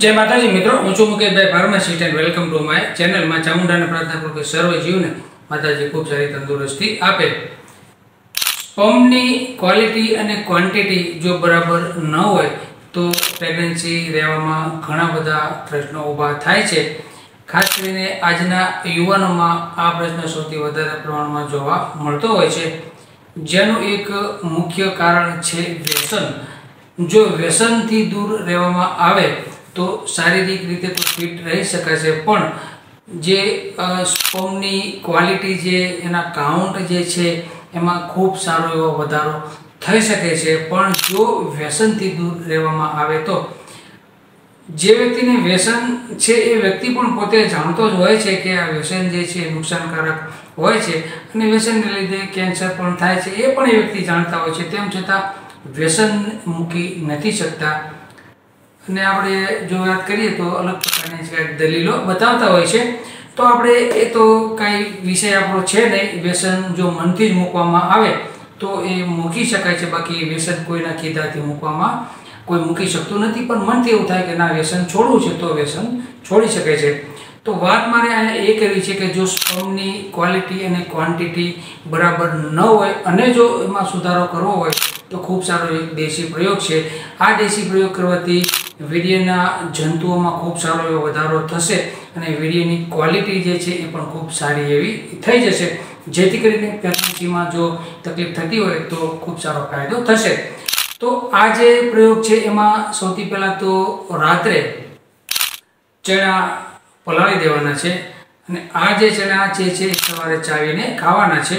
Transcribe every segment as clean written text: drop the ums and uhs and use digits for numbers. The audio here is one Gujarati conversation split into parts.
जय माताजी मित्रों, हूँ छू Mukeshbhai pharmacist and welcome to my channel में चामुंडा ने प्रार्थना करूँ कि सर्व जीवने माताजी खूब सारी तंदुरुस्ती आपे। स्पर्मनी क्वॉलिटी अने क्वॉन्टिटी जो बराबर न होय तो प्रेग्नन्सी रहेवामां घणा बधा प्रश्नों ऊभा थाय छे। खास करीने आजना युवानोमां आ प्रश्न सौथी वधारे प्रमाणमां जोवा मळतो होय छे, जेनुं एक मुख्य कारण छे व्यसन। जो व्यसन थी दूर रहेवामां आवे तो शारीरिक रीते तो फिट रही शकाशे, पण जे स्पर्मनी क्वॉलिटी जे एना काउंट जे छे एमां खूब सारो एवो वधारो थई शके छे। पण जो व्यसन थी दूर रहेवामां आवे तो जे व्यक्तिने व्यसन छे ए व्यक्ति पण पोते जाणतो ज होय छे के आ व्यसन जे छे नुकसानकारक होय छे अने व्यसनने लीधे केन्सर पण थाय छे ए पण ए व्यक्ति जाणता होय छे, तेम छतां व्यसन मूकी नथी शकता। અને આપણે જો વાત કરીએ તો અલગ પ્રકારની કંઈક દલીલો બતાવતા હોય છે, તો આપણે એ તો કાંઈ વિષય આપણો છે નહીં। વ્યસન જો મનથી જ મૂકવામાં આવે તો એ મૂકી શકાય છે, બાકી વ્યસન કોઈના કીધાથી મૂકવામાં કોઈ મૂકી શકતું નથી। પણ મનથી એવું થાય કે ના વ્યસન છોડવું છે તો વ્યસન છોડી શકે છે। તો વાત મારે અહીંયા એ કરવી છે કે જો સ્पर्मની ક્વોલિટી અને ક્વોન્ટિટી બરાબર ન હોય અને જો એમાં સુધારો કરવો હોય તો ખૂબ સારો એક દેશી પ્રયોગ છે। આ દેશી પ્રયોગ કરવાથી વીર્યના જંતુઓમાં ખૂબ સારો એવો વધારો થશે અને વીર્યની ક્વોલિટી જે છે એ પણ ખૂબ સારી એવી થઈ જશે, જેથી કરીને પ્રેગ્નન્સીમાં જો તકલીફ થતી હોય તો ખૂબ સારો ફાયદો થશે। તો આ જે પ્રયોગ છે એમાં સૌથી પહેલાં તો રાત્રે ચણા પલાળી દેવાના છે અને આ જે ચણા છે સવારે ચાવીને ખાવાના છે।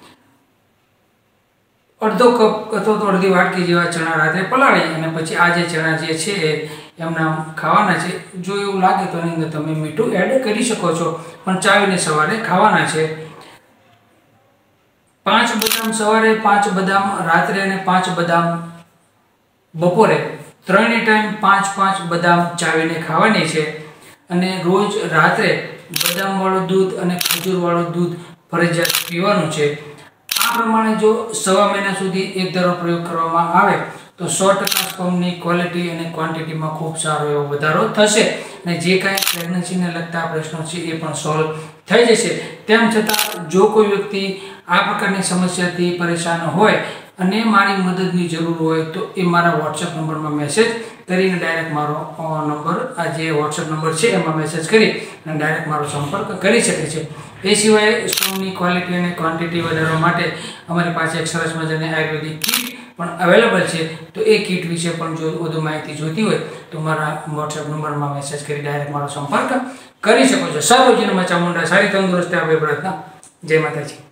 अर्धो कप अथवा तो अर्धी वाटकी जेवा चना रात्रे पलाળી અને પછી આ જે ચણા જે છે એમના ખાવાના છે। જો એવું લાગે તો એની અંદર તમે મીઠું એડ કરી શકો છો, પણ ચાવીને સવારે ખાવાના છે। 5 બદામ સવારે, 5 બદામ રાત્રે અને 5 બદામ બપોરે, ત્રણેય ટાઈમ 5-5 બદામ ચાવીને ખાવાની છે। અને રોજ રાત્રે બદામવાળું દૂધ અને ખજૂરવાળું દૂધ ફરજિયાત પીવાનું છે। આ પ્રમાણે જો સવા મહિના સુધી એક ધારો પ્રયોગ કરવામાં આવે તો 100% સ્पर्मની ક્વોલિટી અને ક્વોન્ટિટીમાં ખૂબ સારો એવો વધારો થશે અને જે કાંઈ પ્રેગ્નન્સીને લગતા પ્રશ્નો છે એ પણ સોલ્વ થઈ જશે। તેમ છતાં જો કોઈ વ્યક્તિ આ પ્રકારની સમસ્યાથી પરેશાન હોય અને મારી મદદની જરૂર હોય તો એ મારા વોટ્સએપ નંબરમાં મેસેજ કરીને ડાયરેક્ટ મારો નંબર, આ જે વોટ્સએપ નંબર છે એમાં મેસેજ કરી અને ડાયરેક્ટ મારો સંપર્ક કરી શકે છે। એ સિવાય સ્पर्मની ક્વોલિટી અને ક્વોન્ટિટી વધારવા માટે અમારી પાસે એક સરસ મજાની આયુર્વેદિક કીટ પણ અવેલેબલ છે। તો એ કીટ વિશે પણ જો વધુ માહિતી જોઈતી હોય તો મારા વોટ્સએપ નંબરમાં મેસેજ કરી ડાયરેક્ટ મારો સંપર્ક કરી શકો છો। સર્વજનમાં ચામુંડા સારી તંદુરસ્તી આપે પ્રાર્થના। જય માતાજી।